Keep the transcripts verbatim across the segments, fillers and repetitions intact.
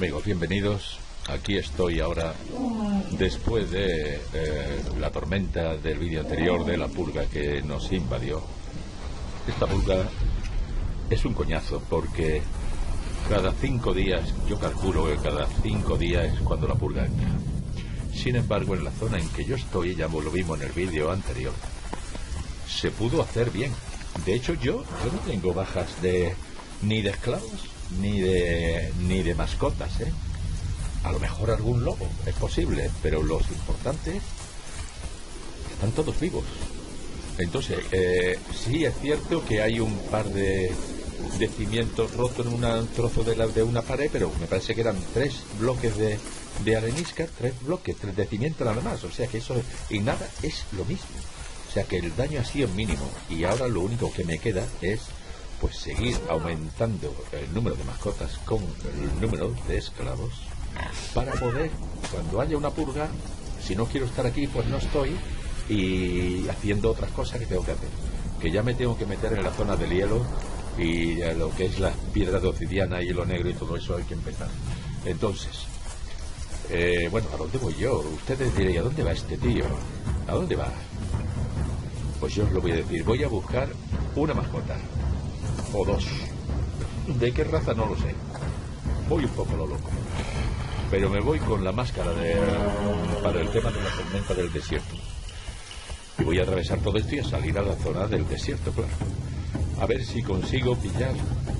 amigos, bienvenidos. Aquí estoy ahora después de eh, la tormenta del vídeo anterior de la purga que nos invadió. Esta purga es un coñazo porque cada cinco días, yo calculo que cada cinco días es cuando la purga entra. Sin embargo, en la zona en que yo estoy, ya lo vimos en el vídeo anterior, se pudo hacer bien. De hecho, yo, yo no tengo bajas de ni de esclavos ni de ni de mascotas, ¿eh? A lo mejor algún lobo, es posible, pero los importantes están todos vivos. Entonces, eh, sí es cierto que hay un par de, de cimientos rotos en un trozo de, la, de una pared, pero me parece que eran tres bloques de, de arenisca, tres bloques, tres de cimiento nada más. O sea que eso, y nada, es lo mismo. O sea que el daño ha sido mínimo. Y ahora lo único que me queda es pues seguir aumentando el número de mascotas con el número de esclavos para poder, cuando haya una purga, si no quiero estar aquí, pues no estoy, y haciendo otras cosas que tengo que hacer. Que ya me tengo que meter en la zona del hielo y lo que es las piedras de obsidiana, hielo negro y todo eso hay que empezar. Entonces, eh, bueno, ¿a dónde voy yo? Ustedes diréis, ¿a dónde va este tío? ¿A dónde va? Pues yo os lo voy a decir, voy a buscar una mascota. O dos. ¿De qué raza? No lo sé. Voy un poco lo loco. Pero me voy con la máscara de, para el tema de la tormenta del desierto. Y voy a atravesar todo esto y a salir a la zona del desierto, claro. A ver si consigo pillar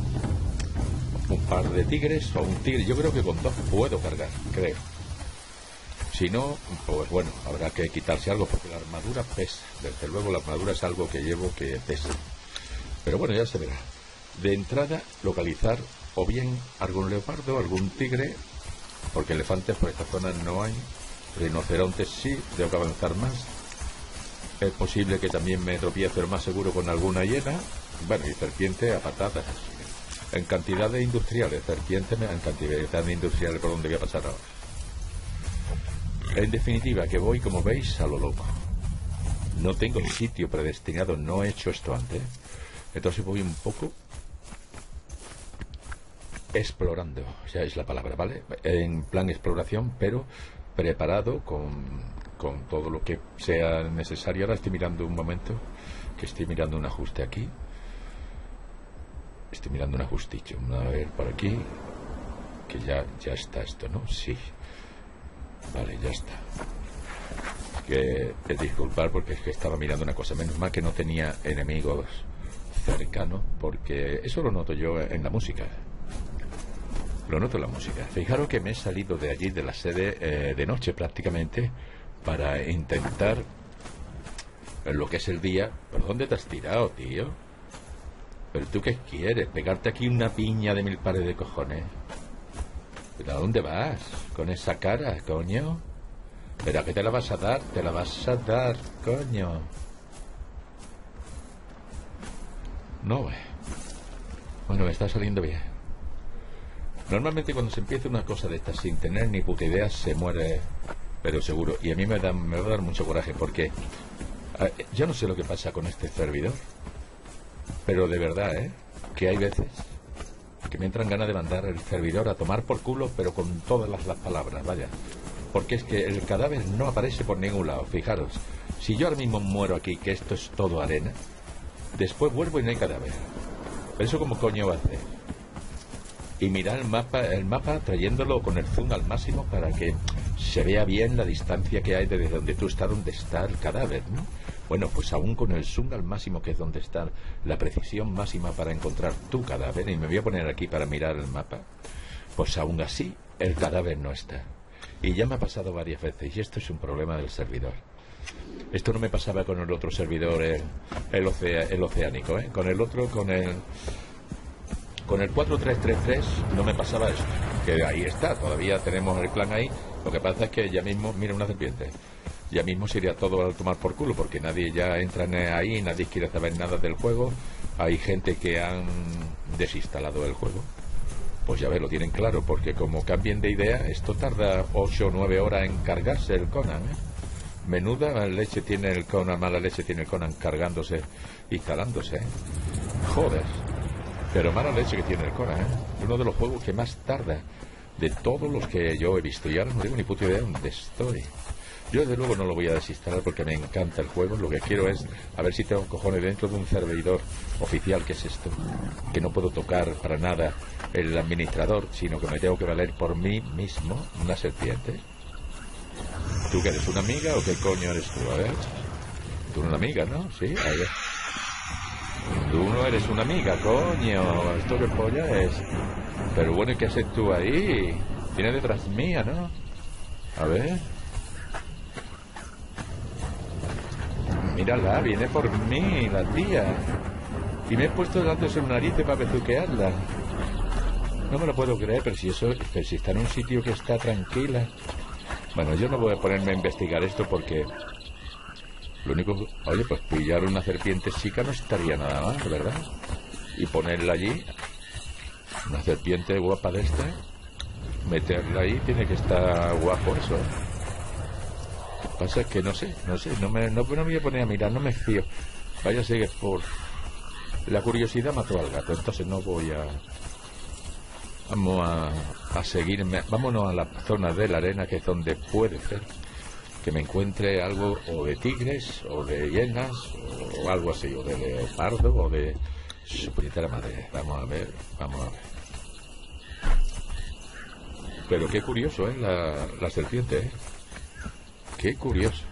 un par de tigres o un tigre. Yo creo que con dos puedo cargar, creo. Si no, pues bueno, habrá que quitarse algo porque la armadura pesa. Desde luego la armadura es algo que llevo que pesa. Pero bueno, ya se verá. De entrada, localizar o bien algún leopardo, algún tigre, porque elefantes por esta zona no hay. Rinocerontes sí, tengo que avanzar más. Es posible que también me tropiece, pero más seguro con alguna hiena. Bueno, y serpiente a patadas. En cantidades industriales, serpiente en cantidades industriales por donde voy a pasar ahora. En definitiva, que voy, como veis, a lo loco. No tengo sitio predestinado, no he hecho esto antes. Entonces voy un poco explorando, o sea, es la palabra, ¿vale? En plan exploración, pero preparado con, con todo lo que sea necesario. Ahora estoy mirando un momento, que estoy mirando un ajuste aquí. Estoy mirando un ajustillo. A ver, por aquí, que ya, ya está esto, ¿no? Sí. Vale, ya está. Que es disculpar porque es que estaba mirando una cosa. Menos mal que no tenía enemigos cercanos, porque eso lo noto yo en la música. Lo noto en la música. Fijaros que me he salido de allí, de la sede, eh, de noche prácticamente, para intentar en lo que es el día. ¿Por dónde te has tirado, tío? ¿Pero tú qué quieres? ¿Pegarte aquí una piña de mil pares de cojones? ¿Pero a dónde vas? Con esa cara, coño. ¿Pero a qué te la vas a dar? Te la vas a dar, coño. No, bueno, me está saliendo bien. Normalmente cuando se empieza una cosa de estas sin tener ni puta idea se muere, pero seguro. Y a mí me, da, me va a dar mucho coraje porque eh, yo no sé lo que pasa con este servidor, pero de verdad, ¿eh? Que hay veces que me entran ganas de mandar el servidor a tomar por culo, pero con todas las, las palabras, vaya. Porque es que el cadáver no aparece por ningún lado. Fijaros, si yo ahora mismo muero aquí, que esto es todo arena, después vuelvo y no hay cadáver. ¿Pero eso cómo coño va a hacer? Y mirar el mapa, el mapa trayéndolo con el zoom al máximo para que se vea bien la distancia que hay desde donde tú estás, donde está el cadáver, ¿no? Bueno, pues aún con el zoom al máximo, que es donde está la precisión máxima para encontrar tu cadáver, y me voy a poner aquí para mirar el mapa, pues aún así el cadáver no está. Y ya me ha pasado varias veces, y esto es un problema del servidor. Esto no me pasaba con el otro servidor, el, el, ocea, el oceánico, ¿eh? Con el otro, con el con el cuatro tres tres tres no me pasaba esto. Que ahí está, todavía tenemos el clan ahí. Lo que pasa es que ya mismo, mira una serpiente, ya mismo se iría todo a tomar por culo, porque nadie ya entra ahí, nadie quiere saber nada del juego. Hay gente que han desinstalado el juego. Pues ya ves, lo tienen claro, porque como cambien de idea, esto tarda ocho o nueve horas en cargarse el Conan, ¿eh? Menuda leche tiene el Conan, mala leche tiene el Conan cargándose, instalándose, ¿eh? Joder. Pero mala leche que tiene el Conan, ¿eh? Uno de los juegos que más tarda. de todos los que yo he visto. Y ahora no tengo ni puta idea de dónde estoy. Yo desde luego no lo voy a desinstalar porque me encanta el juego. Lo que quiero es a ver si tengo cojones dentro de un servidor oficial, que es esto, que no puedo tocar para nada el administrador, sino que me tengo que valer por mí mismo, una serpiente. ¿Tú que eres una amiga o qué coño eres tú? A ver. Tú eres una amiga, ¿no? Sí, a ver. Tú no eres una amiga, coño. ¿Esto qué polla es? Pero bueno, ¿y qué haces tú ahí? Vienes detrás mía, ¿no? A ver. Mírala, viene por mí, la tía. Y me he puesto delante de su nariz para bezuquearla. No me lo puedo creer, pero si eso, pero si está en un sitio que está tranquila. Bueno, yo no voy a ponerme a investigar esto porque lo único que... Oye, pues pillar una serpiente chica no estaría nada mal, ¿verdad? Y ponerla allí, una serpiente guapa de esta, meterla ahí, tiene que estar guapo eso. Lo que pasa es que no sé, no sé, no me, no, no me voy a poner a mirar, no me fío. Vaya a seguir por... La curiosidad mató al gato, entonces no voy a... Vamos a, a seguirme, vámonos a la zona de la arena, que es donde puede ser que me encuentre algo o de tigres, o de hienas, o algo así, o de leopardo, o de su puñetera madre. Vamos a ver, vamos a ver. Pero qué curioso, ¿eh? La, la serpiente, ¿eh? Qué curioso.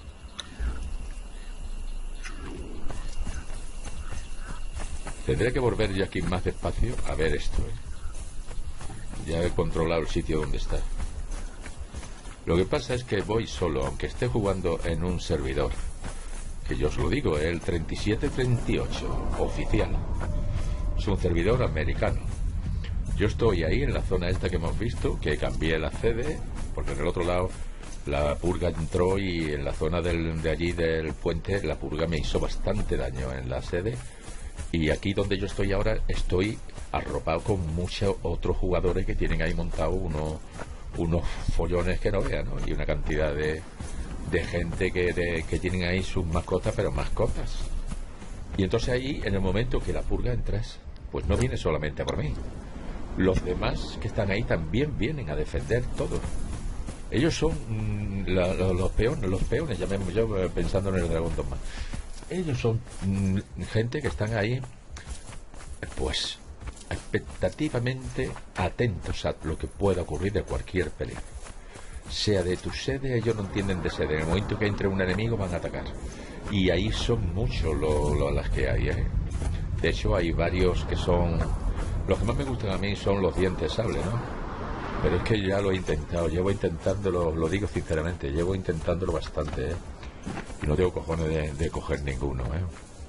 Tendré que volver ya aquí más despacio a ver esto, ¿eh? Ya he controlado el sitio donde está. Lo que pasa es que voy solo, aunque esté jugando en un servidor, que yo os lo digo, el treinta y siete treinta y ocho, oficial. Es un servidor americano. Yo estoy ahí en la zona esta que hemos visto, que cambié la sede, porque en el otro lado la purga entró y en la zona del, de allí del puente la purga me hizo bastante daño en la sede. Y aquí donde yo estoy ahora estoy arropado con muchos otros jugadores que tienen ahí montado unos, unos follones que no vean, ¿no? Y una cantidad de, de gente que, de, que tienen ahí sus mascotas, pero mascotas. Y entonces ahí, en el momento que la purga entras, pues no viene solamente por mí. Los demás que están ahí también vienen a defender todo. Ellos son mmm, la, la, los peones, los peones, llamemos yo pensando en el Dragón Dogma. Ellos son mmm, gente que están ahí, pues, expectativamente atentos a lo que pueda ocurrir de cualquier peligro. Sea de tu sede, ellos no entienden de sede. En el momento que entre un enemigo van a atacar. Y ahí son muchos lo, lo, las que hay, ¿eh? De hecho, hay varios que son... Los que más me gustan a mí son los dientes sable, ¿no? Pero es que ya lo he intentado, llevo intentándolo, lo digo sinceramente, llevo intentándolo bastante, ¿eh? Y no tengo cojones de, de coger ninguno, ¿eh?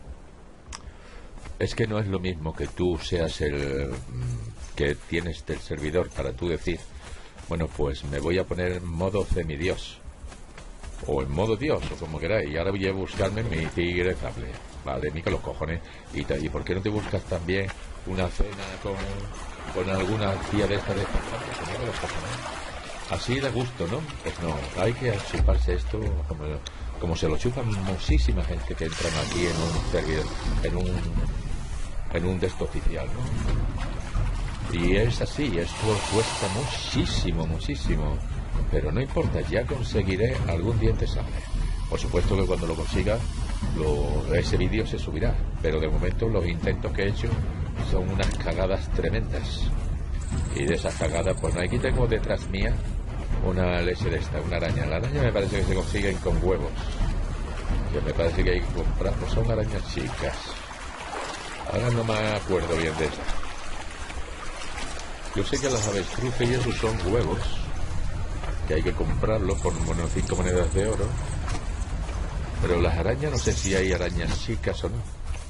Es que no es lo mismo que tú seas el que tienes del servidor para tú decir, bueno, pues me voy a poner en modo semidios, o en modo dios, o como queráis, y ahora voy a buscarme mi tigre sable. Vale, mí que los cojones. Y, ¿Y por qué no te buscas también una cena con, con alguna tía de esta de estas cosas? Los cojones. Así de gusto, ¿no? Pues no, hay que chuparse esto como, como se lo chupan muchísima gente que entran aquí en un servidor, en un en un texto oficial, ¿no? Y es así, esto cuesta muchísimo, muchísimo. Pero no importa, ya conseguiré algún diente sable. Por supuesto que cuando lo consiga, lo, ese vídeo se subirá. Pero de momento los intentos que he hecho son unas cagadas tremendas. Y de esas cagadas, pues no, aquí tengo detrás mía una leche de esta, una araña. La araña me parece que se consiguen con huevos. Que me parece que hay que comprar, pues son arañas chicas. Ahora no me acuerdo bien de esto. Yo sé que las avestruces y esos son huevos, que hay que comprarlos por bueno, cinco monedas de oro. Pero las arañas, no sé si hay arañas chicas o no.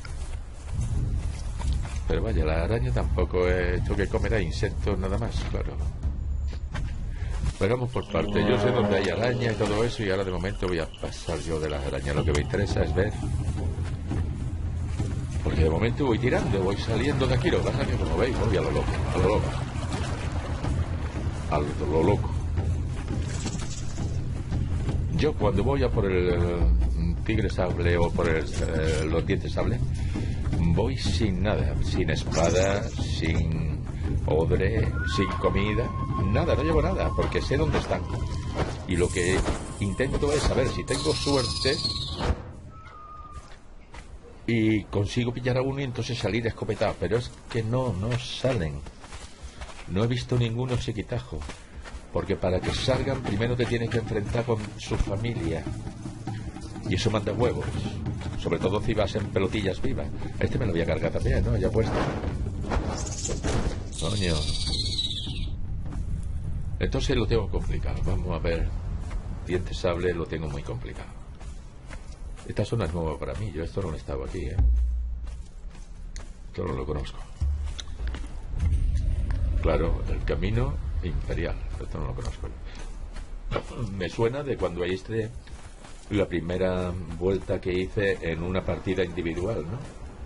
Pero vaya, la araña tampoco es esto que comerá insectos nada más, claro. Pero vamos por parte. Yo sé dónde hay araña y todo eso, y ahora de momento voy a pasar yo de las arañas. Lo que me interesa es ver, porque de momento voy tirando, voy saliendo de aquí. Lo que pasa es que, como veis, voy a lo loco, a lo loco. A lo loco. Yo cuando voy a por el tigre sable o por el, eh, los dientes sable, voy sin nada, sin espada, sin odre, sin comida, nada, no llevo nada, porque sé dónde están. Y lo que intento es saber si tengo suerte y consigo pillar a uno y entonces salir escopetado. Pero es que no, no salen. No he visto ninguno chiquitajo. Porque para que salgan primero te tienes que enfrentar con su familia. Y eso manda huevos. Sobre todo si vas en pelotillas vivas. Este me lo voy a cargar también, ¿no? Ya puesto. Coño. Entonces lo tengo complicado. Vamos a ver. Diente sable lo tengo muy complicado. Esta zona es nueva para mí. Yo esto no he estado aquí, ¿eh? Esto no lo conozco. Claro, el camino imperial. Esto no lo conozco. Me suena de cuando hice la primera vuelta que hice en una partida individual, ¿no?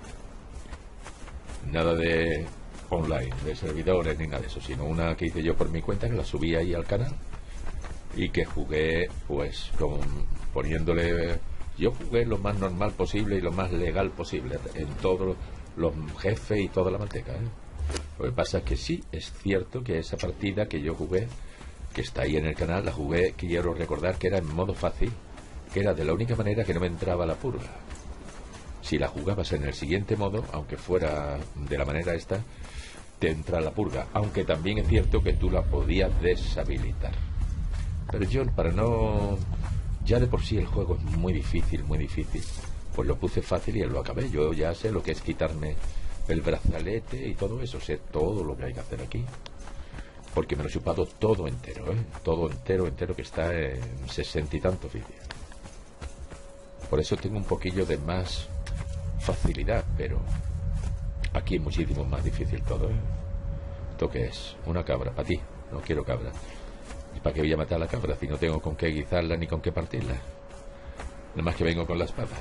Nada de online, de servidores ni nada de eso, sino una que hice yo por mi cuenta, que la subí ahí al canal y que jugué pues con poniéndole, yo jugué lo más normal posible y lo más legal posible en todos los jefes y toda la manteca, ¿eh? Lo que pasa es que sí, es cierto que esa partida que yo jugué, que está ahí en el canal, la jugué, quiero recordar que era en modo fácil, que era de la única manera que no me entraba la purga. Si la jugabas en el siguiente modo, aunque fuera de la manera esta, te entra la purga, aunque también es cierto que tú la podías deshabilitar. Pero yo, para no... ya de por sí el juego es muy difícil, muy difícil, pues lo puse fácil y lo acabé. Yo ya sé lo que es quitarme el brazalete y todo eso, sé todo lo que hay que hacer aquí, porque me lo he chupado todo entero, ¿eh? Todo entero, entero, que está en sesenta y tantos vídeos. Por eso tengo un poquillo de más facilidad, pero aquí es muchísimo más difícil todo, ¿eh? ¿Esto qué es? Una cabra, para ti. No quiero cabra. ¿Y para qué voy a matar a la cabra si no tengo con qué guisarla ni con qué partirla? Nada más que vengo con la espada.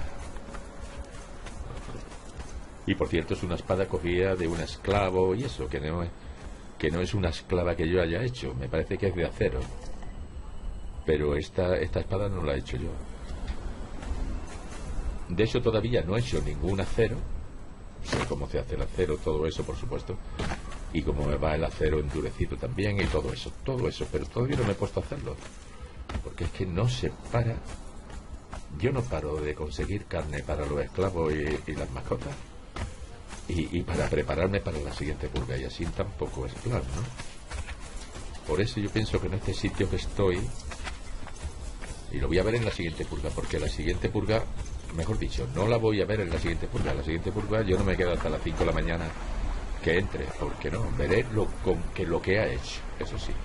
Y por cierto, es una espada cogida de un esclavo y eso, que no es, que no es una esclava que yo haya hecho. Me parece que es de acero. Pero esta, esta espada no la he hecho yo. De hecho, todavía no he hecho ningún acero. Sé cómo se hace el acero, todo eso, por supuesto. Y cómo me va el acero endurecido también y todo eso, todo eso. Pero todavía no me he puesto a hacerlo. Porque es que no se para. Yo no paro de conseguir carne para los esclavos y, y las mascotas. Y, y para prepararme para la siguiente purga. Y así tampoco es plan, ¿no? Por eso yo pienso que en este sitio que estoy, y lo voy a ver en la siguiente purga, porque la siguiente purga, mejor dicho, no la voy a ver en la siguiente purga. La siguiente purga yo no me quedo hasta las cinco de la mañana que entre, porque no, veré lo, con, que lo que ha hecho, eso sí.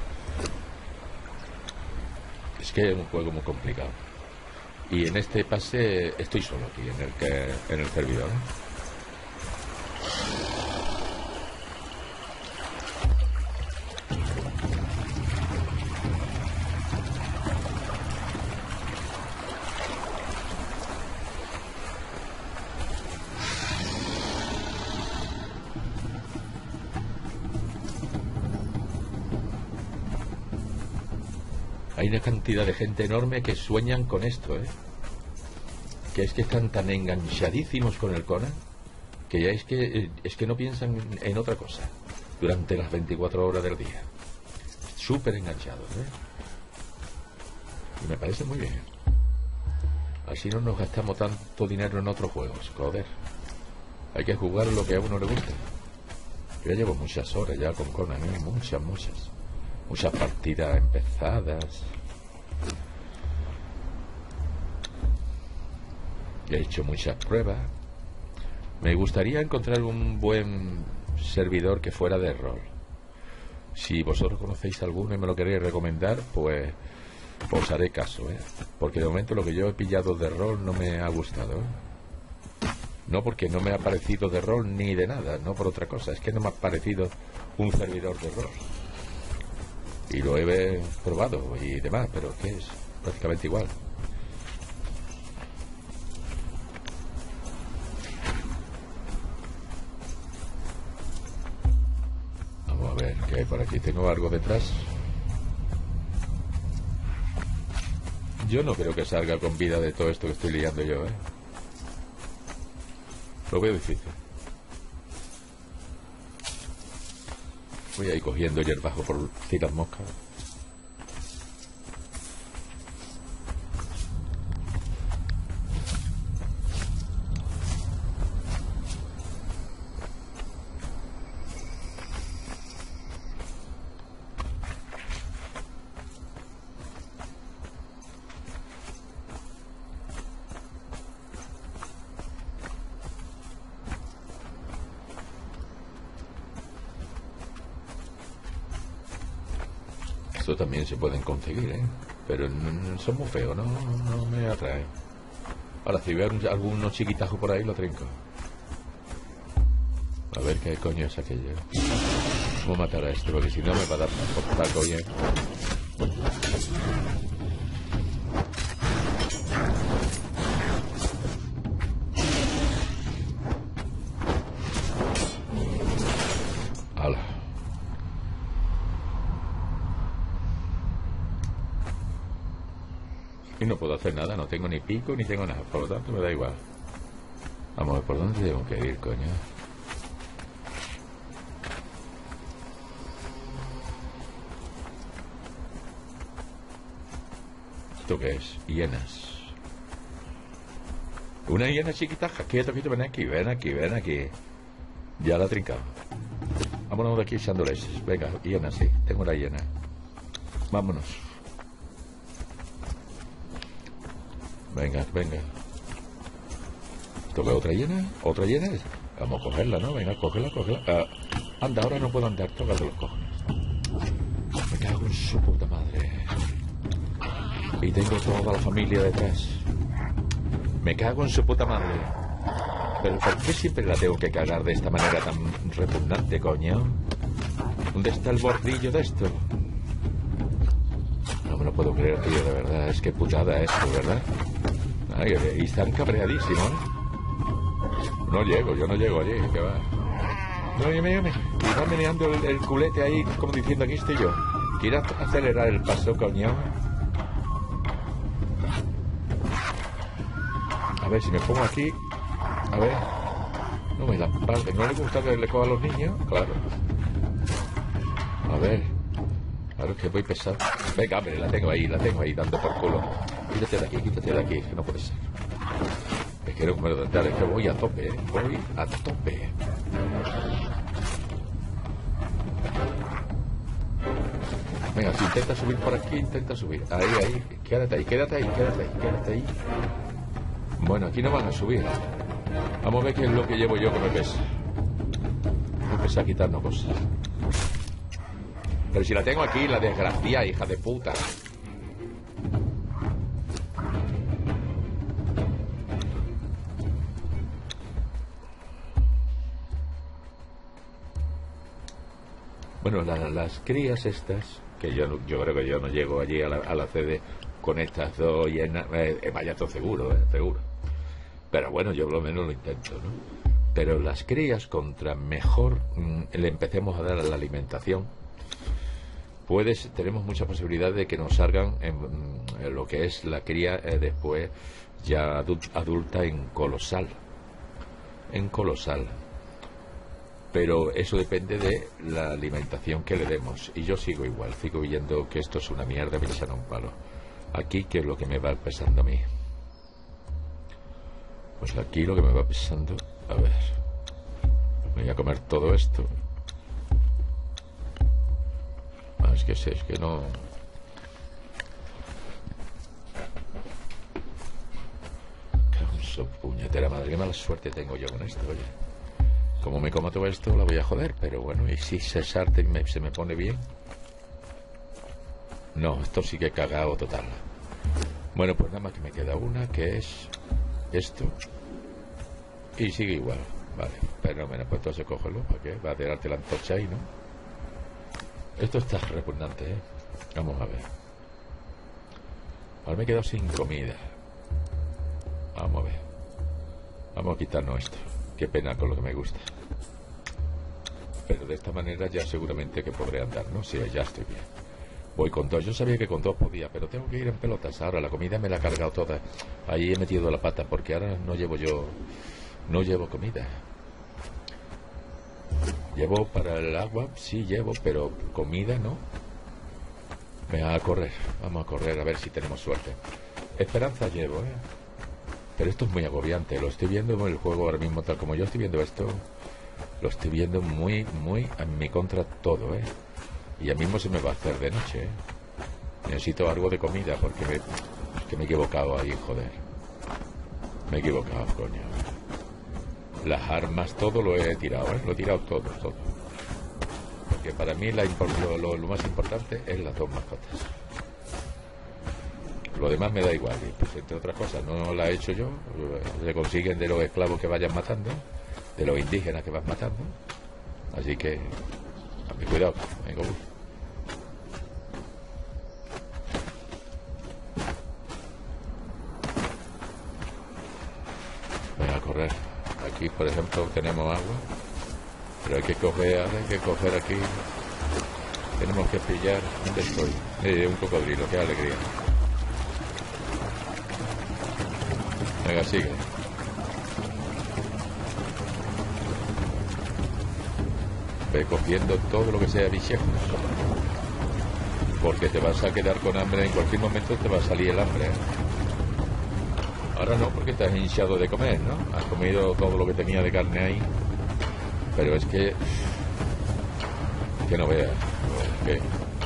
Es que es un juego muy complicado. Y en este pase estoy solo aquí, en el, que, en el servidor, ¿eh? Hay una cantidad de gente enorme que sueñan con esto, ¿eh? Que es que están tan enganchadísimos con el Conan que ya es que es que no piensan en otra cosa durante las veinticuatro horas del día. Súper enganchados, ¿eh? Y me parece muy bien. Así no nos gastamos tanto dinero en otros juegos, joder. Hay que jugar lo que a uno le guste. Yo ya llevo muchas horas ya con Conan, ¿eh? Muchas, muchas. Muchas partidas empezadas. He hecho muchas pruebas. Me gustaría encontrar un buen servidor que fuera de rol. Si vosotros conocéis alguno y me lo queréis recomendar, pues os haré caso, ¿eh? Porque de momento lo que yo he pillado de rol no me ha gustado, ¿eh? No porque no me ha parecido de rol ni de nada, no por otra cosa. Es que no me ha parecido un servidor de rol. Y lo he probado y demás, pero es que es prácticamente igual. Vamos a ver qué hay por aquí. ¿Tengo algo detrás? Yo no creo que salga con vida de todo esto que estoy liando yo, ¿eh? Lo veo difícil. Voy a ir cogiendo hierbajo por tiras moscas. Esto también se pueden conseguir, ¿eh? Pero no, no, son muy feos, no, no me atrae. Ahora, si veo algunos chiquitajos por ahí, lo trinco. A ver qué coño es aquello. ¿Cómo matar a este? Porque si no me va a dar por taco bien. Hala. Y no puedo hacer nada, no tengo ni pico ni tengo nada, por lo tanto me da igual. Vamos a ver por dónde tengo que ir, coño. ¿Esto qué es? Hienas. Una hiena chiquitaja. Quieto, quieto, ven aquí, ven aquí, ven aquí. Ya la he trincado. Vámonos de aquí echando leches. Venga, hiena, sí, tengo una hiena. Vámonos. Venga, venga. ¿Toca otra hiena? ¿Otra hiena? Vamos a cogerla, ¿no? Venga, cógela, cógela. Ah, anda, ahora no puedo andar. Tócate los cojones. Me cago en su puta madre. Y tengo toda la familia detrás. Me cago en su puta madre. Pero ¿por qué siempre la tengo que cagar de esta manera tan repugnante, coño? ¿Dónde está el bordillo de esto? No me lo puedo creer, tío, de verdad. Es que putada esto, ¿verdad? Ay, y están cabreadísimos. No llego, yo no llego allí, que va. No, dime, dime. Y está meneando el, el culete ahí, como diciendo, aquí estoy yo. ¿Quieres acelerar el paso, coño? A ver, si me pongo aquí. A ver. No me la parte. ¿No le gusta que le coja a los niños? Claro. A ver. Claro, es que voy pesado. Venga, hombre, la tengo ahí, la tengo ahí, dando por culo. Quítate de aquí, quítate de aquí, que no puede ser. Es que no me lo es que voy a tope, ¿eh? Voy a tope. Venga, si intenta subir por aquí, intenta subir. Ahí, ahí, quédate ahí, quédate ahí, quédate ahí, quédate ahí. Bueno, aquí no van a subir. Vamos a ver qué es lo que llevo yo que me pesa. Me pesa quitarnos cosas. Pero si la tengo aquí, la desgracia, hija de puta. Bueno, la, las crías estas, que yo, yo creo que yo no llego allí a la, a la sede con estas dos hienas, eh, vaya todo seguro, eh, seguro. Pero bueno, yo por lo menos lo intento, ¿no? Pero las crías, contra mejor mmm, le empecemos a dar a la alimentación, puedes, tenemos mucha posibilidad de que nos salgan en, en lo que es la cría eh, después ya adult, adulta en colosal. En colosal. Pero eso depende de la alimentación que le demos. Y yo sigo igual, sigo viendo que esto es una mierda, me echan a un palo. Aquí, ¿qué es lo que me va pesando a mí? Pues aquí lo que me va pesando... A ver... Me voy a comer todo esto. Ah, es que sé, es que no... Cago en su puñetera madre, qué mala suerte tengo yo con esto, oye. Como me como todo esto, la voy a joder, pero bueno, ¿y si se sarta y me, se me pone bien? No, esto sí que he cagado total. Bueno, pues nada más que me queda una, que es esto. Y sigue igual, vale. Pero menos, pues entonces cógelo, ¿para qué? Va a tirarte la antorcha ahí, ¿no? Esto está repugnante, ¿eh? Vamos a ver. Ahora me he quedado sin comida. Vamos a ver. Vamos a quitarnos esto. Qué pena con lo que me gusta. Pero de esta manera ya seguramente que podré andar, ¿no? Sí, ya estoy bien. Voy con dos. Yo sabía que con dos podía, pero tengo que ir en pelotas. Ahora la comida me la he cargado toda. Ahí he metido la pata porque ahora no llevo yo... No llevo comida. Llevo para el agua, sí llevo, pero comida no. Venga, a correr, vamos a correr a ver si tenemos suerte. Esperanza llevo, ¿eh? Pero esto es muy agobiante, lo estoy viendo en el juego ahora mismo, tal como yo estoy viendo esto, lo estoy viendo muy, muy en mi contra todo, ¿eh? Y ya mismo se me va a hacer de noche, ¿eh? Necesito algo de comida porque me, que me he equivocado ahí, joder. Me he equivocado, coño. Las armas, todo lo he tirado, ¿eh? Lo he tirado todo, todo. Porque para mí la, lo, lo, lo más importante es las dos mascotas. Lo demás me da igual, y pues entre otras cosas, no la he hecho yo, se consiguen de los esclavos que vayan matando, de los indígenas que van matando, así que, a mi cuidado, venga, uy. Venga a correr, aquí por ejemplo tenemos agua, pero hay que coger, hay que coger aquí, tenemos que pillar, ¿dónde estoy? Eh, un cocodrilo, qué alegría. Venga, sigue. Ve cogiendo todo lo que sea bichejos. Porque te vas a quedar con hambre. En cualquier momento te va a salir el hambre, ¿eh? Ahora no, porque te has hinchado de comer, ¿no? Has comido todo lo que tenía de carne ahí. Pero es que... Que no veas. Que...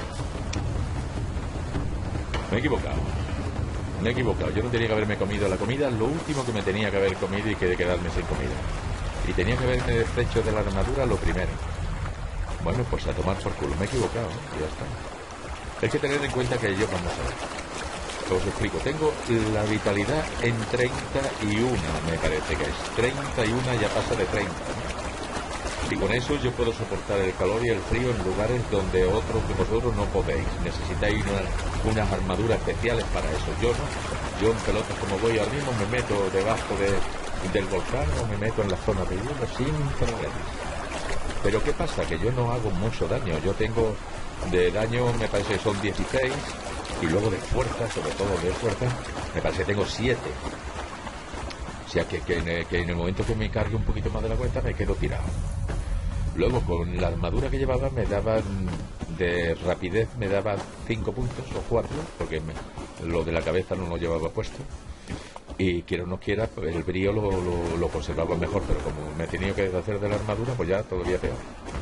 Me he equivocado. Me he equivocado, yo no tenía que haberme comido la comida, lo último que me tenía que haber comido y que de quedarme sin comida. Y tenía que haberme deshecho de la armadura lo primero. Bueno, pues a tomar por culo, me he equivocado, ¿eh? Ya está. Hay que tener en cuenta que yo, vamos a ver, os explico, tengo la vitalidad en treinta y uno, me parece que es. treinta y uno ya pasa de treinta, ¿no? Y con eso yo puedo soportar el calor y el frío en lugares donde otros de vosotros no podéis. Necesitáis una, unas armaduras especiales para eso. Yo no. Yo en pelotas como voy ahora mismo me meto debajo de, del volcán o me meto en la zona de hielo sin problemas. Pero ¿qué pasa? Que yo no hago mucho daño. Yo tengo de daño, me parece que son dieciséis, y luego de fuerza, sobre todo de fuerza, me parece que tengo siete. O sea que, que, en el, que en el momento que me cargue un poquito más de la cuenta me quedo tirado. Luego con la armadura que llevaba me daban de rapidez, me daban cinco puntos o cuatro, porque me, lo de la cabeza no lo llevaba puesto. Y quiera o no quiera, el brío lo, lo, lo conservaba mejor, pero como me he tenido que deshacer de la armadura, pues ya todavía peor.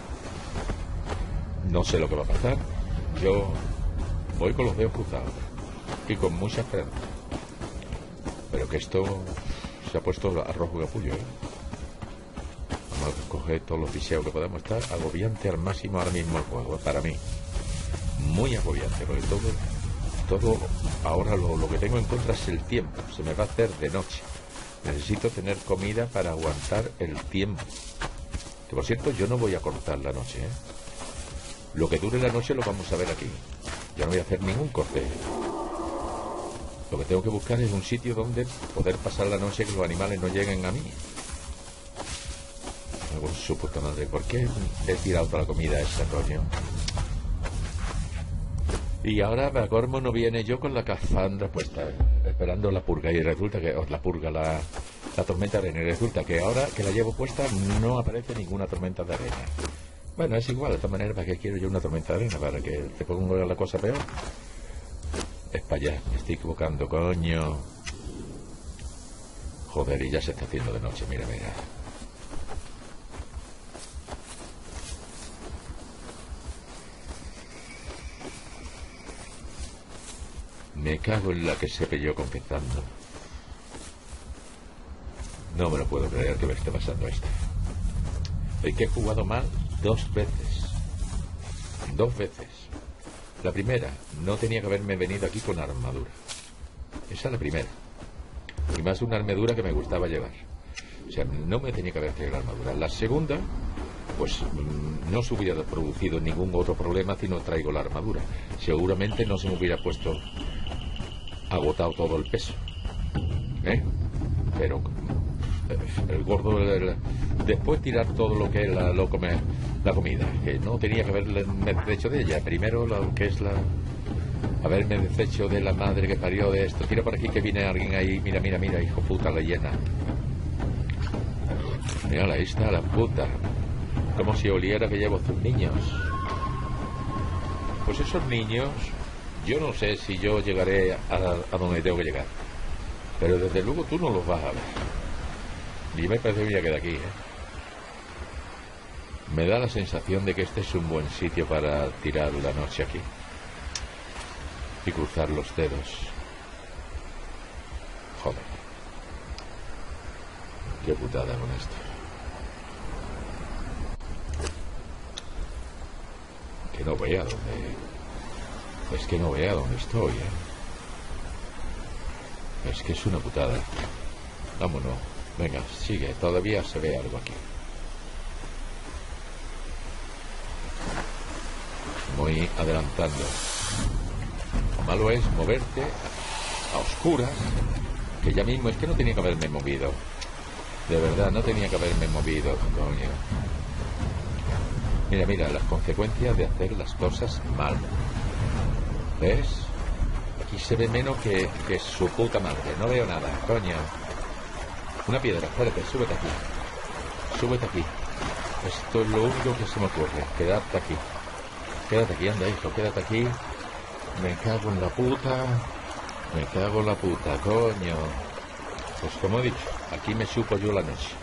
No sé lo que va a pasar. Yo voy con los dedos cruzados y con mucha esperanza. Pero que esto se ha puesto a rojo capullo, ¿eh? Vamos a coger todos los ficheos que podamos. Estar agobiante al máximo ahora mismo el juego, para mí. Muy agobiante, porque todo, todo ahora lo, lo que tengo en contra es el tiempo. Se me va a hacer de noche. Necesito tener comida para aguantar el tiempo. Que por cierto, yo no voy a cortar la noche, ¿eh? Lo que dure la noche lo vamos a ver aquí. Yo no voy a hacer ningún corte. Lo que tengo que buscar es un sitio donde poder pasar la noche, que los animales no lleguen a mí. Con su puta madre, ¿por qué he tirado toda la comida esa, coño? Y ahora Bagormo no viene yo con la cafandra puesta, esperando la purga, y resulta que, oh, la purga, la, la tormenta de arena, y resulta que ahora que la llevo puesta no aparece ninguna tormenta de arena. Bueno, es igual, de todas maneras, ¿para qué quiero yo una tormenta de arena? ¿Para que te ponga la cosa peor? Es para allá, me estoy equivocando, coño. Joder, y ya se está haciendo de noche, mira, mira. Me cago en la que se pilló confesando. No me lo puedo creer que me esté pasando esto. Es que he jugado mal dos veces. Dos veces. La primera, no tenía que haberme venido aquí con armadura. Esa es la primera. Y más una armadura que me gustaba llevar. O sea, no me tenía que haber traído la armadura. La segunda, pues no se hubiera producido ningún otro problema si no traigo la armadura. Seguramente no se me hubiera puesto agotado todo el peso, ¿eh? Pero el gordo, el, después tirar todo lo que es la, lo come, la comida, que no tenía que haberme deshecho de ella. Primero lo que es la haberme deshecho de la madre que parió de esto. Tira por aquí que viene alguien ahí. Mira, mira, mira, hijo puta, la llena. Mira, ahí está la puta. Como si oliera que llevo tus niños. Pues esos niños, yo no sé si yo llegaré a, a donde tengo que llegar. Pero desde luego tú no los vas a ver. Y me parece que voy a quedar aquí, ¿eh? Me da la sensación de que este es un buen sitio para tirar la noche aquí. Y cruzar los dedos. Joder. Qué putada con esto. Que no vea dónde... Es que no vea dónde estoy, ¿eh? Es que es una putada. Vámonos. Venga, sigue. Todavía se ve algo aquí. Voy adelantando. Lo malo es moverte a oscuras, que ya mismo es que no tenía que haberme movido. De verdad, no tenía que haberme movido, coño. Mira, mira, las consecuencias de hacer las cosas mal. ¿Ves? Aquí se ve menos que, que su puta madre. No veo nada, coño. Una piedra, espérate, súbete aquí. Súbete aquí. Esto es lo único que se me ocurre. Quédate aquí. Quédate aquí, anda, hijo, quédate aquí. Me cago en la puta. Me cago en la puta, coño. Pues como he dicho, aquí me supo yo la noche.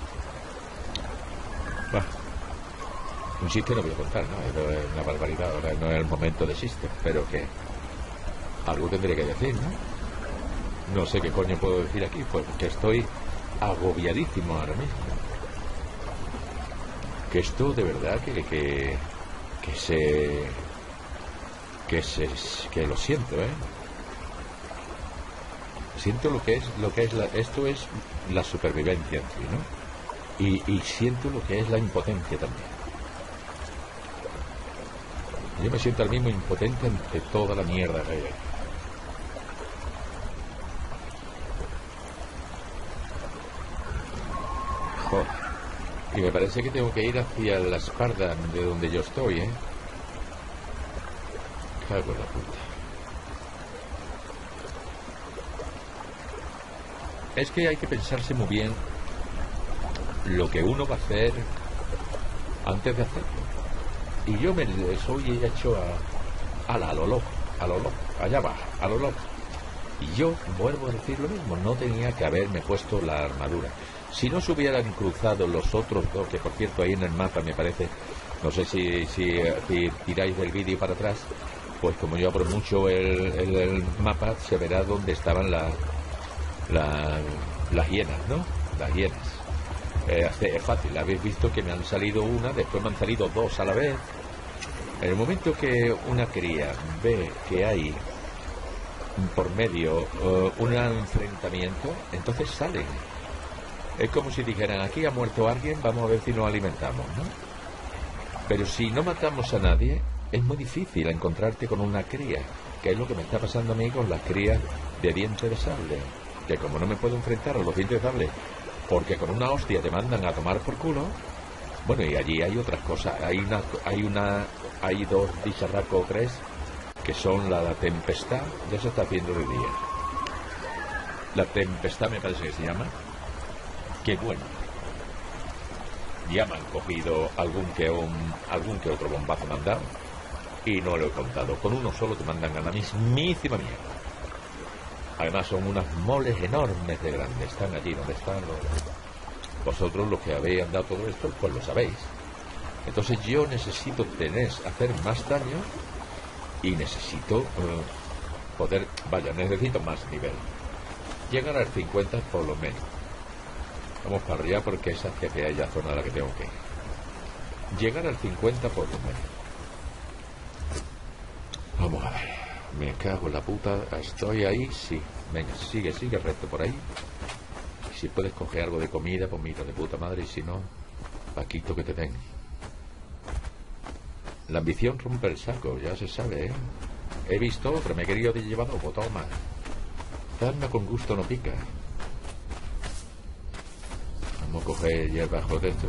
Bah. Un chiste no voy a contar, ¿no? Es una barbaridad, ahora no es el momento de chiste, pero que algo tendré que decir, ¿no? No sé qué coño puedo decir aquí, pues que estoy agobiadísimo ahora mismo. Que esto de verdad que que, que se que se que lo siento, ¿eh? Siento lo que es lo que es la, esto es la supervivencia en sí, ¿no? Y, y siento lo que es la impotencia también. Yo me siento al mismo impotente ante toda la mierda que hay. Joder. Y me parece que tengo que ir hacia la espalda de donde yo estoy, ¿eh? Cago en la puta. Es que hay que pensarse muy bien lo que uno va a hacer antes de hacerlo. Y yo me soy hecho a, a, la, a lo loco, a lo loco, allá va, a lo loco. Y yo vuelvo a decir lo mismo, no tenía que haberme puesto la armadura. Si no se hubieran cruzado los otros dos, que por cierto ahí en el mapa me parece, no sé si, si, si tiráis del vídeo para atrás, pues como yo abro mucho el, el, el mapa, se verá dónde estaban las la, las hienas, ¿no? Las hienas. Eh, es fácil, habéis visto que me han salido una, después me han salido dos a la vez. En el momento que una cría ve que hay por medio uh, un enfrentamiento, entonces salen. Es como si dijeran, aquí ha muerto alguien, vamos a ver si nos alimentamos, ¿no? Pero si no matamos a nadie, es muy difícil encontrarte con una cría, que es lo que me está pasando a mí con las crías de diente de sable, que como no me puedo enfrentar a los dientes de sable, porque con una hostia te mandan a tomar por culo. Bueno, y allí hay otras cosas. Hay una, hay una, hay dos bicharracos tres que son la, la tempestad. Ya se está haciendo de día. La tempestad me parece que se llama. Qué bueno. Ya me han cogido algún que un, algún que otro bombazo me han dado y no lo he contado. Con uno solo te mandan a la mismísima mierda. Además son unas moles enormes de grandes. Están allí donde están los... Vosotros los que habéis andado todo esto, pues lo sabéis. Entonces yo necesito tener, hacer más daño y necesito uh, poder... Vaya, necesito más nivel. Llegar al cincuenta por lo menos. Vamos para allá porque esa es que hay la zona a la que tengo que ir. Llegar al cincuenta por lo menos. Vamos a ver. Me cago en la puta. ¿Estoy ahí? Sí. Venga, sigue, sigue recto por ahí. Y si puedes coger algo de comida, pues mira, de puta madre. Y si no, paquito que te den. La ambición rompe el saco, ya se sabe, ¿eh? He visto otra, me he querido llevar dos, pues toma. Carne con gusto no pica. Vamos a coger hierba bajo dentro.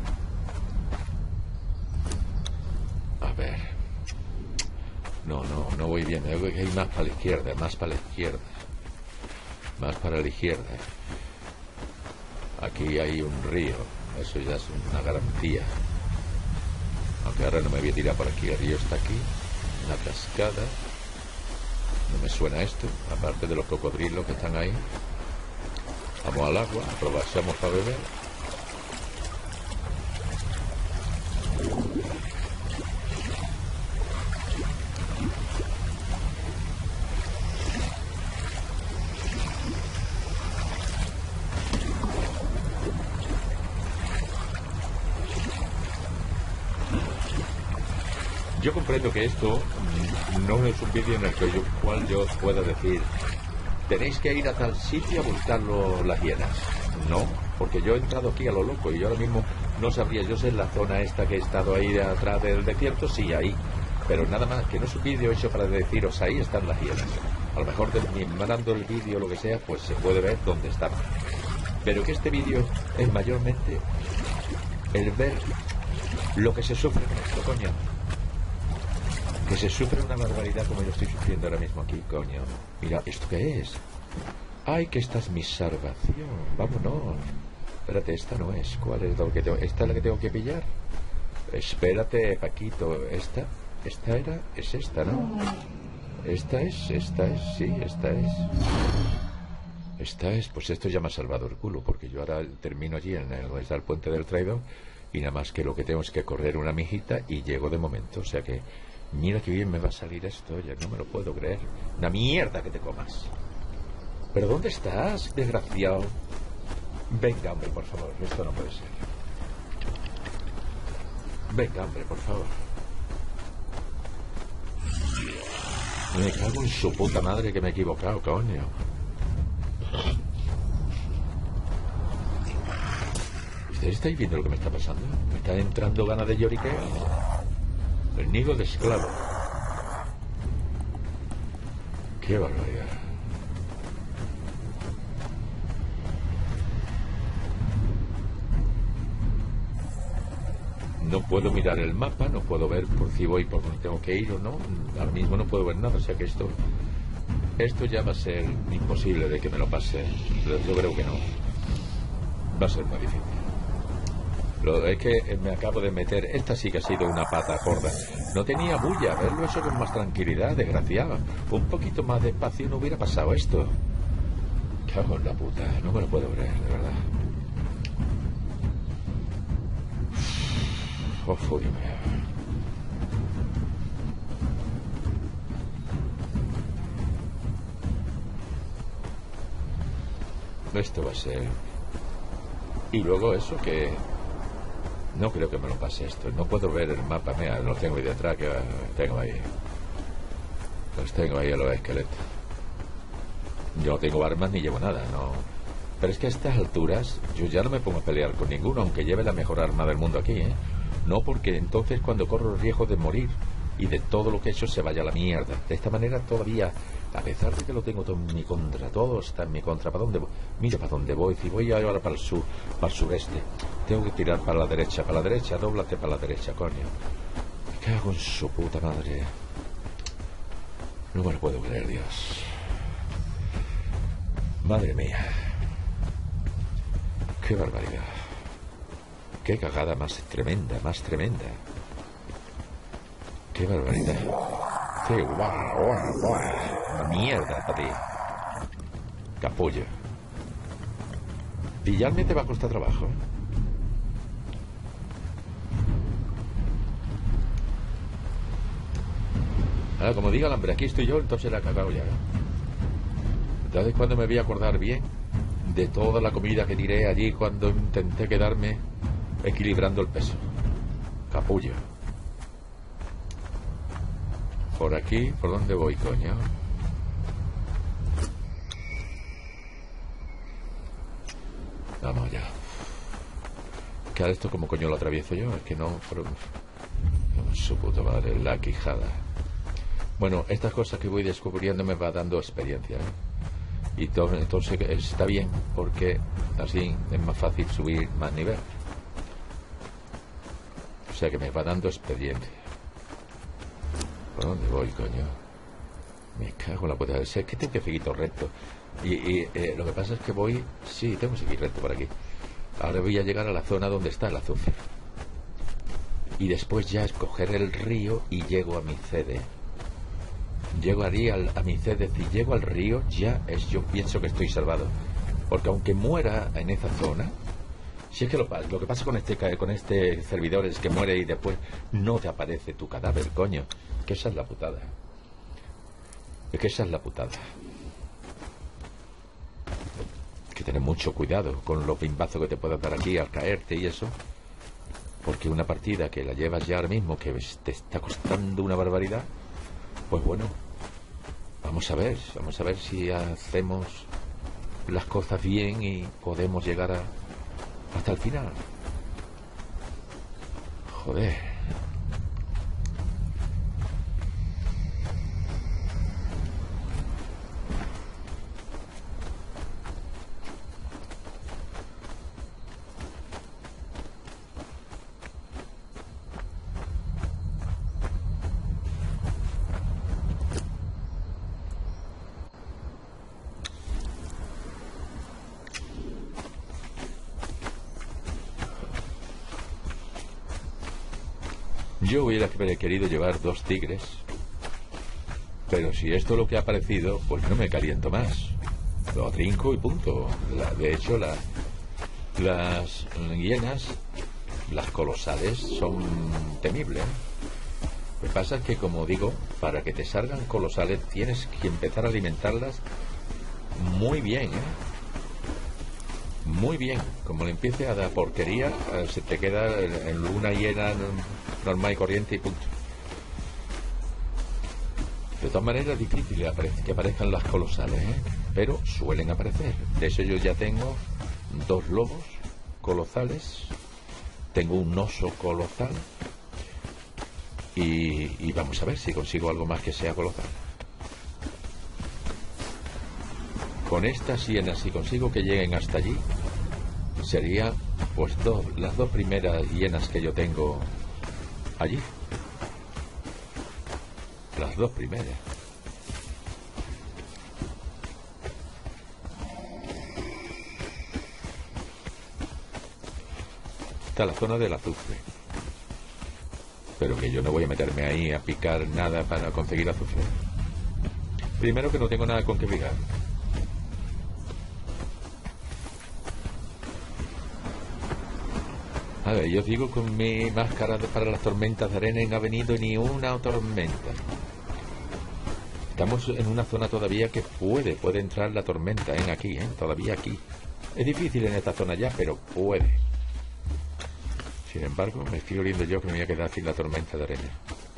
A ver. No, no, no voy bien. Creo que hay más para la izquierda, más para la izquierda. Más para la izquierda. Aquí hay un río. Eso ya es una garantía. Aunque ahora no me voy a tirar por aquí. El río está aquí. Una cascada. No me suena esto. Aparte de los cocodrilos que están ahí. Vamos al agua. Aprovechamos para beber. Yo comprendo que esto no es un vídeo en el que yo, cual yo pueda decir tenéis que ir a tal sitio a buscar lo, las hienas. No, porque yo he entrado aquí a lo loco y yo ahora mismo no sabría. Yo sé en la zona esta que he estado ahí de atrás del desierto, sí, ahí. Pero nada más, que no es un vídeo hecho para deciros ahí están las hienas. A lo mejor mandando el vídeo o lo que sea, pues se puede ver dónde están. Pero que este vídeo es mayormente el ver lo que se sufre con esto, coño. Que se sufre una barbaridad como yo estoy sufriendo ahora mismo aquí, coño. Mira, ¿esto qué es? ¡Ay, que esta es mi salvación! Vámonos. Espérate, esta no es. ¿Cuál es la que tengo? ¿Esta es la que tengo que pillar? Espérate, Paquito. ¿Esta? ¿Esta era? Es esta, ¿no? Esta es, esta es, sí, esta es. Esta es, pues esto ya me ha salvado el culo, porque yo ahora termino allí en el, donde está el puente del traidor, y nada más que lo que tengo es que correr una mijita y llego de momento, o sea que... Mira que bien me va a salir esto, ya no me lo puedo creer. Una mierda que te comas. ¿Pero dónde estás, desgraciado? Venga, hombre, por favor, esto no puede ser. Venga, hombre, por favor. Me cago en su puta madre que me he equivocado, coño. ¿Ustedes estáis viendo lo que me está pasando? Me está entrando ganas de lloriquear. El nido de esclavo. Qué barbaridad. No puedo mirar el mapa, no puedo ver por si voy por donde tengo que ir o no. Ahora mismo no puedo ver nada, o sea que esto... Esto ya va a ser imposible de que me lo pase. Yo creo que no. Va a ser muy difícil. Lo, es que me acabo de meter. Esta sí que ha sido una pata gorda. No tenía bulla. Verlo eso con más tranquilidad, desgraciado. Un poquito más despacio no hubiera pasado esto. Cago en la puta. No me lo puedo creer, de verdad. Oh, Dios mío. Esto va a ser... Y luego eso que... No creo que me lo pase esto. No puedo ver el mapa. Mira, lo tengo ahí detrás, que tengo ahí. Los tengo ahí a los esqueletos. Yo no tengo armas ni llevo nada, no. Pero es que a estas alturas yo ya no me pongo a pelear con ninguno, aunque lleve la mejor arma del mundo aquí, ¿eh? No, porque entonces cuando corro el riesgo de morir y de todo lo que he hecho se vaya a la mierda. De esta manera todavía, a pesar de que lo tengo todo en mi contra, todo está en mi contra. ¿Para dónde voy? Mira para dónde voy. Si voy ahora para el sur, para el sureste, tengo que tirar para la derecha, para la derecha, dóblate para la derecha, coño. Me cago en su puta madre. No me lo puedo creer, Dios. Madre mía. Qué barbaridad. Qué cagada más tremenda, más tremenda. Qué barbaridad. Qué guau, guau, guau. Mierda para ti. Capullo. Pillarme te va a costar trabajo. Ahora, como diga el hambre, aquí estoy yo, entonces la he cagado ya. Entonces, cuando me voy a acordar bien de toda la comida que tiré allí cuando intenté quedarme equilibrando el peso. Capullo. Por aquí, ¿por dónde voy, coño? Vamos ya. ¿Qué esto como coño lo atravieso yo? Es que no... Pero... Su puta madre, la quijada. Bueno, estas cosas que voy descubriendo me va dando experiencia, ¿eh? Y to entonces está bien, porque así es más fácil subir más nivel. O sea que me va dando experiencia. ¿Por dónde voy, coño? Me cago en la puta. Es que tengo que seguir todo recto. Y, y eh, lo que pasa es que voy... Sí, tengo que seguir recto por aquí. Ahora voy a llegar a la zona donde está el azufre. y después ya es coger el río y llego a mi sede. Llego allí al, a mi sede, si llego al río ya es, yo pienso que estoy salvado, porque aunque muera en esa zona, si es que lo, lo que pasa con este con este servidor es que muere y después no te aparece tu cadáver, coño, que esa es la putada. Es que esa es la putada. Hay que tener mucho cuidado con los bimbazos que te puedas dar aquí al caerte y eso, porque una partida que la llevas ya ahora mismo, que te está costando una barbaridad, pues bueno, vamos a ver, vamos a ver si hacemos las cosas bien y podemos llegar a, hasta el final. Joder. Yo hubiera querido llevar dos tigres, pero si esto es lo que ha aparecido, pues no me caliento más. Lo trinco y punto. La, de hecho, la, las hienas, las colosales, son temibles. Lo que pasa es que, como digo, para que te salgan colosales tienes que empezar a alimentarlas muy bien, ¿eh? Muy bien. Como le empiece a dar porquería, se te queda en una hiena normal y corriente y punto. De todas maneras es difícil que aparezcan las colosales, ¿eh? Pero suelen aparecer. De hecho yo ya tengo dos lobos colosales, tengo un oso colosal y, y vamos a ver si consigo algo más que sea colosal. Con estas hienas, si consigo que lleguen hasta allí, sería pues dos, las dos primeras hienas que yo tengo allí. Las dos primeras. Está la zona del azufre, pero que yo no voy a meterme ahí a picar nada para conseguir azufre. Primero que no tengo nada con que picar. A ver, yo os digo, con mi máscara para las tormentas de arena y no ha venido ni una tormenta. Estamos en una zona todavía que puede, puede entrar la tormenta, ¿eh? Aquí, ¿eh? Todavía aquí. Es difícil en esta zona ya, pero puede. Sin embargo, me estoy oliendo yo que me voy a quedar sin la tormenta de arena.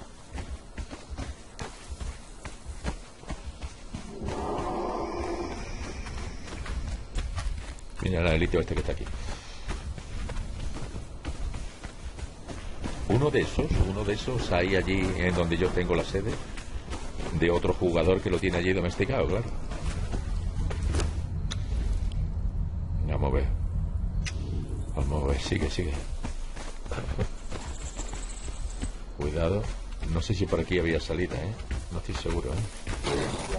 Mira el anelito este que está aquí. Uno de esos, uno de esos hay allí en donde yo tengo la sede de otro jugador que lo tiene allí domesticado, claro. Vamos a ver. Vamos a ver, sigue, sigue. Cuidado. No sé si por aquí había salida, ¿eh? No estoy seguro, ¿eh?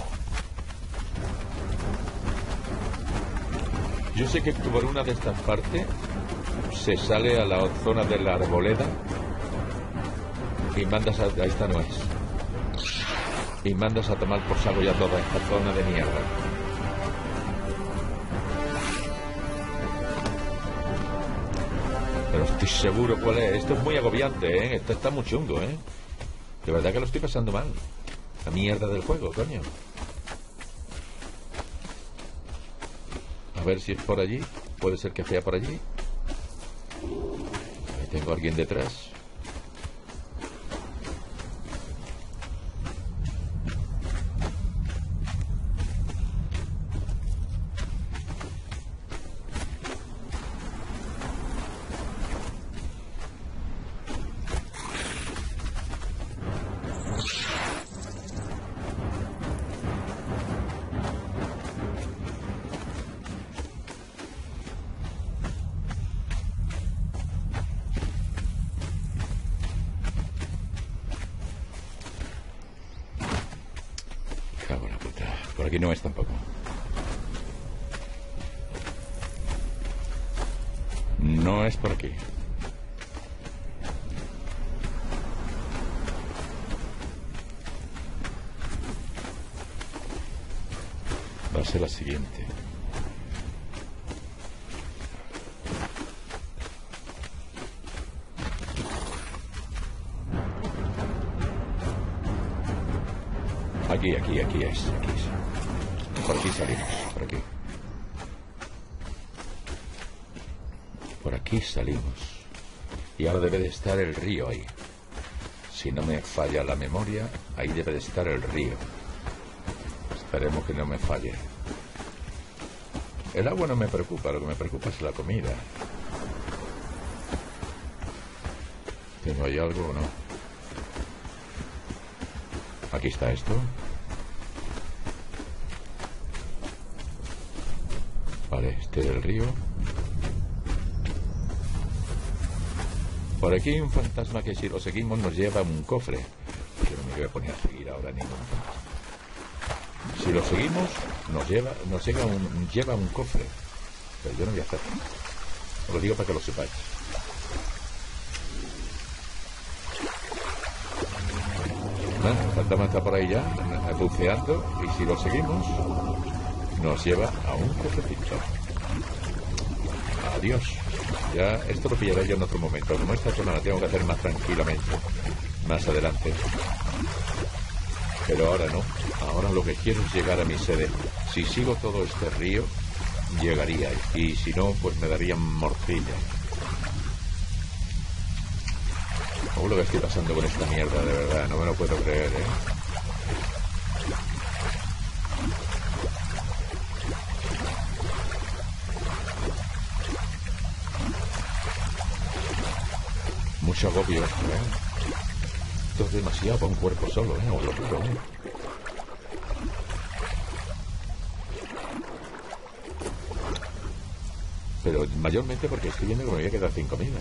Yo sé que por una de estas partes se sale a la zona de la arboleda y mandas a, a esta no es y mandas a tomar por saco ya toda esta zona de mierda. Pero estoy seguro cuál es. Esto es muy agobiante, ¿eh? Esto está muy chungo, ¿eh? De verdad que lo estoy pasando mal. La mierda del juego, coño. A ver si es por allí. Puede ser que sea por allí. Ahí tengo a alguien detrás. Por aquí no es tampoco. No es por aquí. ser la siguiente. Aquí, aquí, aquí es, aquí es. Por aquí salimos, por aquí. Por aquí salimos. Y ahora debe de estar el río ahí. Si no me falla la memoria, ahí debe de estar el río. Esperemos que no me falle. El agua no me preocupa, lo que me preocupa es la comida. ¿Tengo ahí algo o no? Aquí está esto. Vale, este es el río. Por aquí hay un fantasma que si lo seguimos nos lleva a un cofre. Yo no me voy a poner a seguir ahora ningún fantasma. Si lo seguimos, nos lleva, nos llega un, lleva a un cofre. Pero yo no voy a hacerlo. Os lo digo para que lo sepáis. Bueno, el fantasma está por ahí ya, buceando, y si lo seguimos, nos lleva a un cofrecito. Adiós. Ya, esto lo pillaré yo en otro momento. Como esta zona la tengo que hacer más tranquilamente, más adelante. Pero ahora no. Ahora lo que quiero es llegar a mi sede. Si sigo todo este río, llegaría. Y si no, pues me darían morcilla. Oh, lo que estoy pasando con esta mierda, de verdad. No me lo puedo creer, ¿eh? Mucho agobio, ¿eh? Esto es demasiado para un cuerpo solo, ¿eh? Os lo juro, ¿eh? Pero mayormente porque estoy viendo que me voy a quedar sin comida.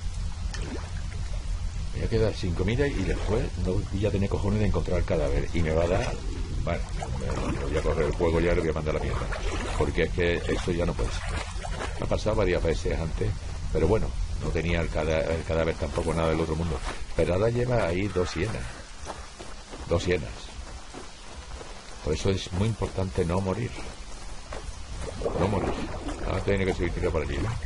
Me voy a quedar sin comida y después no voy a tener cojones de encontrar el cadáver. Y me va a dar... Bueno, me voy a correr el fuego ya y le voy a mandar la mierda. Porque es que esto ya no puede ser. Me ha pasado varias veces antes, pero bueno, no tenía el, cada, el cadáver tampoco nada del otro mundo. Pero ahora lleva ahí dos hienas. Dos hienas. Por eso es muy importante no morir. No morir. Ahora tiene que seguir tirando por allí, ¿no?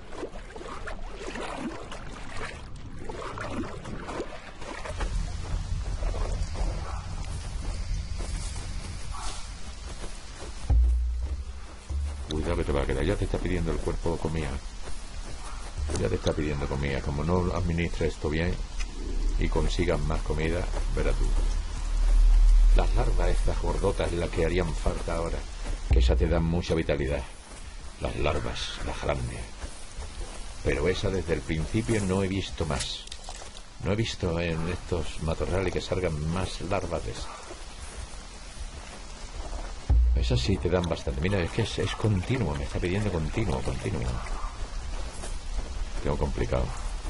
Cuidado que te va a quedar. Ya te está pidiendo el cuerpo comida. Ya te está pidiendo comida. Como no administres esto bien y consigas más comida, verás tú. Las larvas, estas gordotas, las que harían falta ahora, que esas te dan mucha vitalidad. Las larvas, las grandes. Pero esa desde el principio no he visto más. No he visto en estos matorrales que salgan más larvas de esas. Esas sí te dan bastante. Mira, es que es, es continuo, me está pidiendo continuo, continuo. Tengo complicado.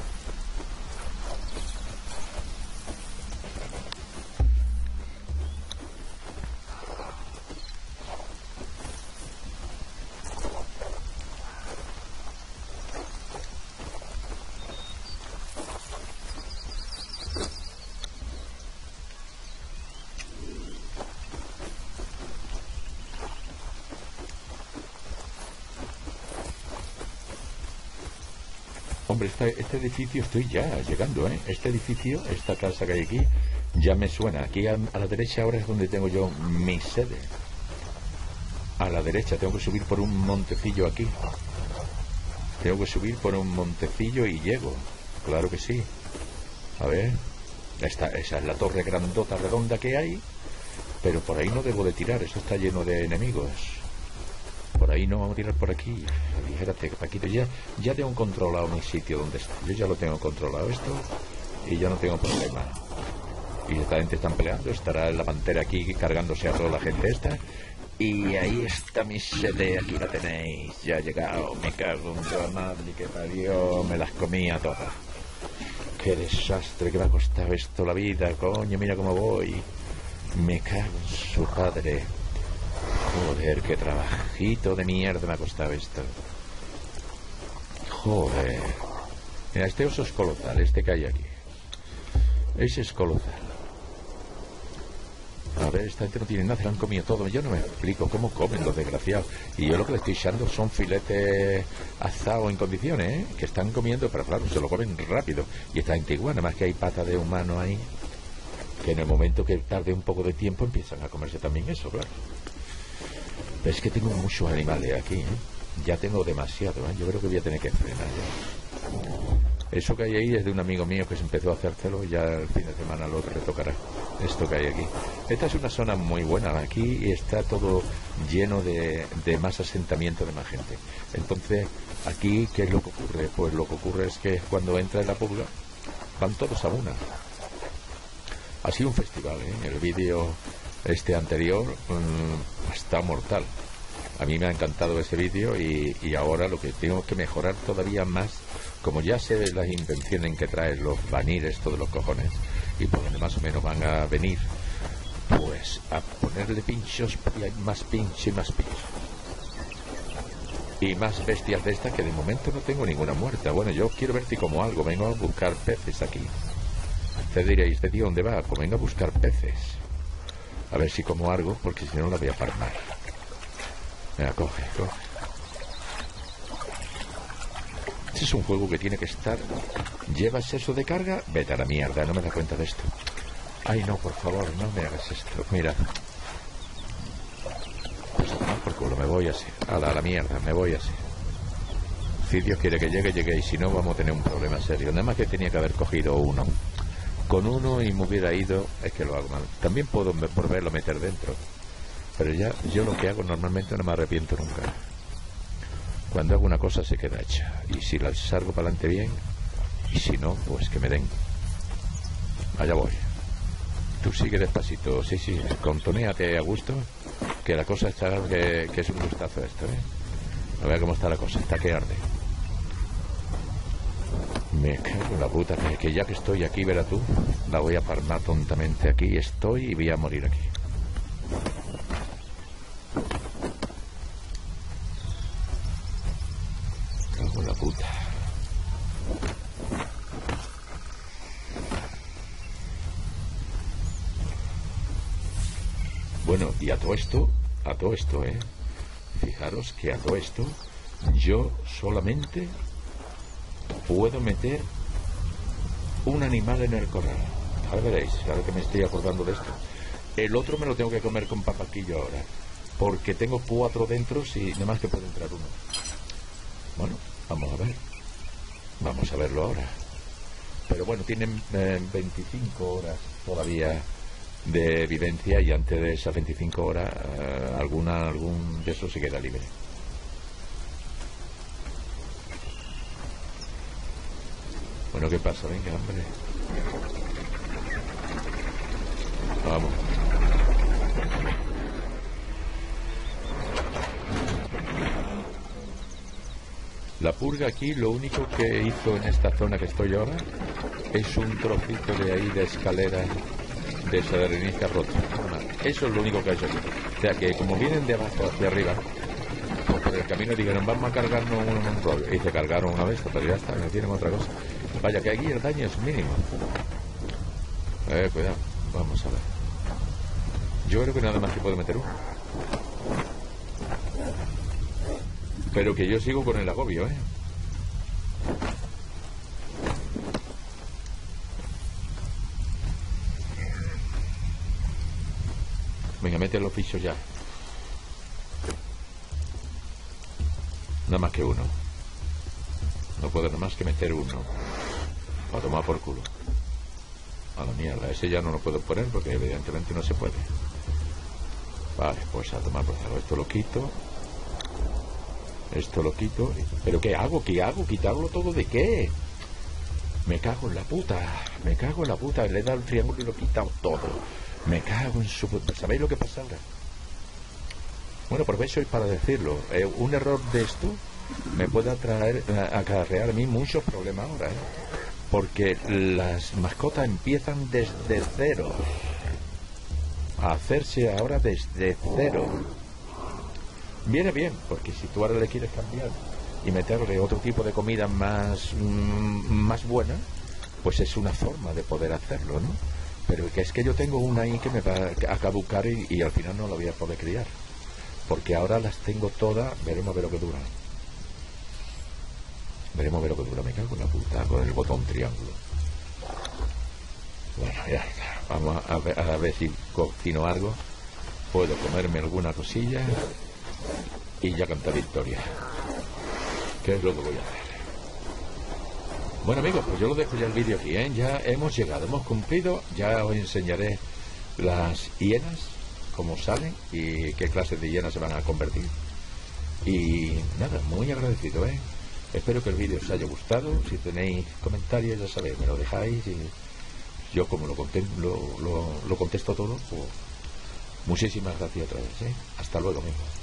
Hombre, este, este edificio estoy ya llegando, ¿eh? Este edificio, esta casa que hay aquí, ya me suena. Aquí a, a la derecha ahora es donde tengo yo mi sede. A la derecha, tengo que subir por un montecillo aquí. Tengo que subir por un montecillo y llego. Claro que sí. A ver. Esta, esa es la torre grandota redonda que hay. Pero por ahí no debo de tirar, eso está lleno de enemigos. Por ahí no vamos a tirar por aquí. Dijérate, Paquito, ya, ya tengo controlado mi sitio donde está. Yo ya lo tengo controlado esto y ya no tengo problema. Y esta gente están peleando, estará la pantera aquí cargándose a toda la gente esta. Y ahí está mi sede, aquí la tenéis. Ya ha llegado, me cago en toda madre que parió, me las comía todas. Qué desastre que me ha costado esto la vida, coño, mira cómo voy. Me cago en su padre. Joder, qué trabajito de mierda me ha costado esto. Joder. Mira, este oso es colosal, este que hay aquí. Ese es colosal. a ver, esta gente no tiene nada, se lo han comido todo. Yo no me explico cómo comen los desgraciados. Y yo lo que le estoy echando son filetes asados en condiciones, ¿eh? Que están comiendo, pero claro, se lo comen rápido. Y esta gente igual, nada más que hay patas de humano ahí, que en el momento que tarde un poco de tiempo empiezan a comerse también eso, claro. Pero es que tengo muchos animales aquí, ¿eh? Ya tengo demasiado, ¿eh? Yo creo que voy a tener que frenar ya. Eso que hay ahí es de un amigo mío que se empezó a hacérselo y ya el fin de semana al otro le tocará esto que hay aquí. Esta es una zona muy buena, aquí está todo lleno de, de más asentamiento de más gente. Entonces, aquí, ¿qué es lo que ocurre? Pues lo que ocurre es que cuando entra en la purga, van todos a una. Ha sido un festival, ¿eh? El vídeo este anterior mmm, está mortal. A mí me ha encantado ese vídeo y, y ahora lo que tengo que mejorar todavía más, como ya sé las intenciones que traen los vanires, todos los cojones, y por donde más o menos van a venir, pues a ponerle pinchos, y hay más pincho y más pincho. Y más bestias de estas que de momento no tengo ninguna muerta. Bueno, yo quiero verte como algo, vengo a buscar peces aquí. Ustedes diréis, ¿este tío dónde va? Pues vengo a buscar peces. A ver si como algo, porque si no la voy a farmar. Venga, coge, coge. Este es un juego que tiene que estar... ¿Llevas eso de carga? Vete a la mierda, no me da cuenta de esto. Ay, no, por favor, no me hagas esto. Mira. Pues a tomar por culo, me voy así. A la, a la mierda, me voy así. Si Dios quiere que llegue, llegue. Y si no, vamos a tener un problema serio. Nada más que tenía que haber cogido uno. Con uno y me hubiera ido, es que lo hago mal. También puedo por verlo meter dentro. Pero ya, yo lo que hago normalmente no me arrepiento nunca. Cuando hago una cosa se queda hecha. Y si la salgo para adelante bien, y si no, pues que me den. Allá voy. Tú sigue despacito, sí, sí, contonéate a gusto, que la cosa está, que, que es un gustazo esto, ¿eh? A ver cómo está la cosa, está que arde. Me cago en la puta, que, que ya que estoy aquí, verás tú, la voy a farmar tontamente aquí, estoy y voy a morir aquí. Cago en la puta. Bueno, y a todo esto, a todo esto, ¿eh? Fijaros que a todo esto yo solamente puedo meter un animal en el corral. Ahora veréis, ahora que me estoy acordando de esto. El otro me lo tengo que comer con papaquillo ahora, porque tengo cuatro dentro y nada más que puede entrar uno. Bueno, vamos a ver. Vamos a verlo ahora. Pero bueno, tienen eh, veinticinco horas todavía de vivencia y antes de esas veinticinco horas eh, alguna algún de esos se queda libre. Bueno, ¿qué pasa? Venga, hombre. Vamos. La purga aquí lo único que hizo en esta zona que estoy ahora es un trocito de ahí de escalera de esa de arenisca rota. Eso es lo único que ha hecho aquí. O sea que como vienen de abajo hacia arriba, pues por el camino dijeron vamos a cargarnos un, un rollo. Y se cargaron una vez, pero ya está, no tienen otra cosa. Vaya que aquí el daño es mínimo. Eh, cuidado, vamos a ver. Yo creo que nada más que puedo meter uno. Pero que yo sigo con el agobio, ¿eh? Venga, mete los fichos ya. Nada más que uno. No puedo nada más que meter uno. A tomar por culo. A la mierda. Ese ya no lo puedo poner porque evidentemente no se puede. Vale, pues a tomar por culo. Esto lo quito. Esto lo quito. ¿Pero qué hago? ¿Qué hago? ¿Quitarlo todo de qué? Me cago en la puta. Me cago en la puta. Le he dado el triángulo y lo he quitado todo. Me cago en su... ¿Sabéis lo que pasa ahora? Bueno, por eso es para decirlo. Eh, un error de esto me puede atraer, acarrear a mí muchos problemas ahora, ¿eh? Porque las mascotas empiezan desde cero. A hacerse ahora desde cero. Viene bien, porque si tú ahora le quieres cambiar y meterle otro tipo de comida más, mmm, más buena, pues es una forma de poder hacerlo, ¿no? Pero que es que yo tengo una ahí que me va a caducar y, y al final no la voy a poder criar. Porque ahora las tengo todas, veremos a ver lo que dura. Veremos a ver lo que dura, me cago en la puta, con el botón triángulo. Bueno, ya está. Vamos a ver, a ver si cocino algo. Puedo comerme alguna cosilla y ya cantar victoria. ¿Qué es lo que voy a hacer? Bueno, amigos, pues yo lo dejo ya el vídeo aquí, ¿eh? Ya hemos llegado, hemos cumplido. Ya os enseñaré las hienas, cómo salen y qué clases de hienas se van a convertir. Y nada, muy agradecido, ¿eh? Espero que el vídeo os haya gustado. Si tenéis comentarios, ya sabéis, me lo dejáis y yo como lo, contesto, lo, lo, lo contesto todo, pues muchísimas gracias otra vez, ¿eh? Hasta luego, amigos.